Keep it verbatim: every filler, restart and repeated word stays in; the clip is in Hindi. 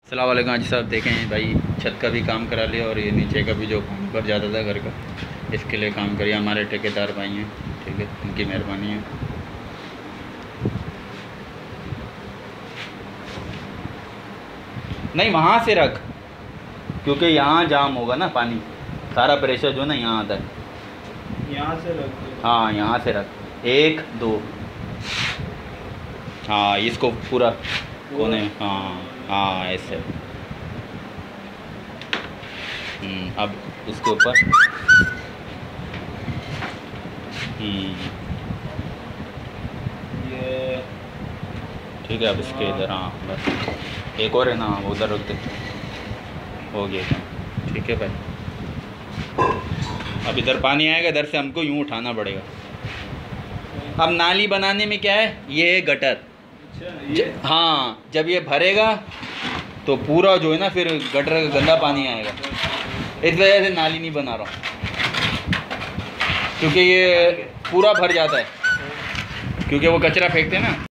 अस्सलाम वालेकुम। आज साहब देखें भाई, छत का भी काम करा लिया और ये नीचे का भी जो काम कर जाता था घर का, इसके लिए काम करिए। हमारे ठेकेदार भाई हैं, ठीक है, उनकी मेहरबानी है। नहीं, वहाँ से रख, क्योंकि यहाँ जाम होगा ना, पानी सारा प्रेशर जो है ना यहाँ आता है। यहाँ से रख। हाँ, यहाँ से रख। एक दो, हाँ, इसको पूरा कोने, हाँ हाँ ऐसे। अब इसके ऊपर ये ठीक है। अब इसके इधर, हाँ बस एक और है ना, वो उधर रख दे, हो गया काम। ठीक है भाई, अब इधर पानी आएगा, इधर से हमको यूँ उठाना पड़ेगा। अब नाली बनाने में क्या है, ये है गटर। ज, हाँ, जब ये भरेगा तो पूरा जो है ना, फिर गटर का गंदा पानी आएगा। इस वजह से नाली नहीं बना रहा हूँ, क्योंकि ये पूरा भर जाता है, क्योंकि वो कचरा फेंकते हैं ना।